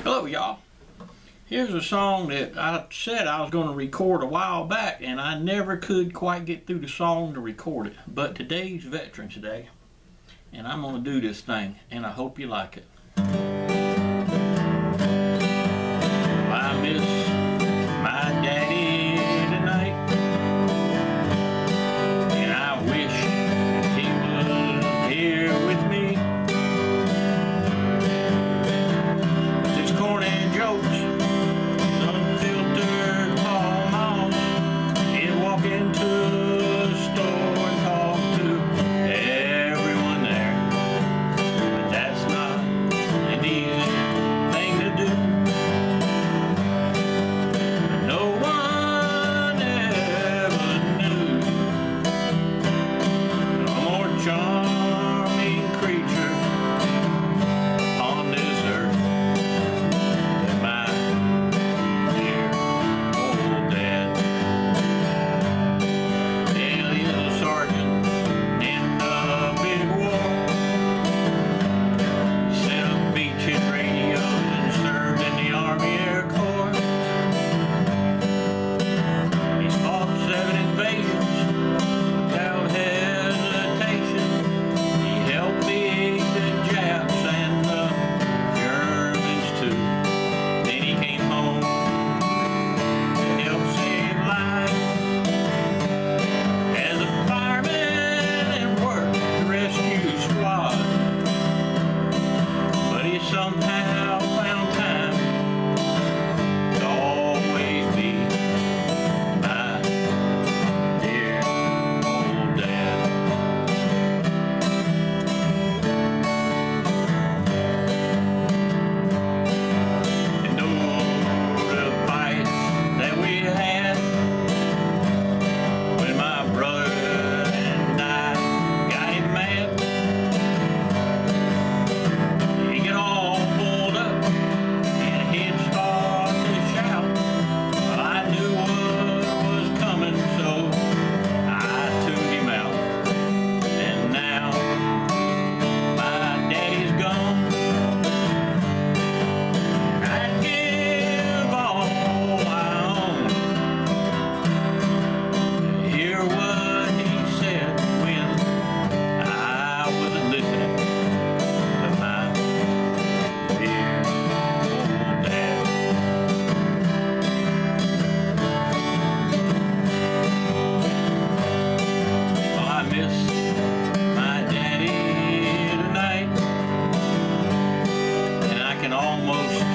Hello, y'all. Here's a song that I said I was going to record a while back, and I never could quite get through the song to record it. But today's Veterans Day, and I'm going to do this thing, and I hope you like it. I miss my daddy tonight, and I wish he was here with me. This corny jokes, unfiltered Paul Moss, he'd walk into a store and talk to everyone there. But that's not an easy thing to do. No one ever knew a more charming creature on this earth than my dear old dad. Yeah, he's a sergeant in the big war. Set up beachhead radios and served in the Army Air Corps. He's fought 7 invasions without hesitation. He helped beat the Japs and the Germans too. Then he came home to help save lives as a fireman and worked the rescue squad. But he somehow found time to always be my dear old dad. And though the fights that we had when my brother and I got him mad, he get all pulled up and he'd start to shout. Well, I knew what was coming, so I tuned him out. And now my daddy's gone. I'd give all I own to hear what he said when I wasn't listening to my dear old dad. Well, I miss my daddy tonight, and I can almost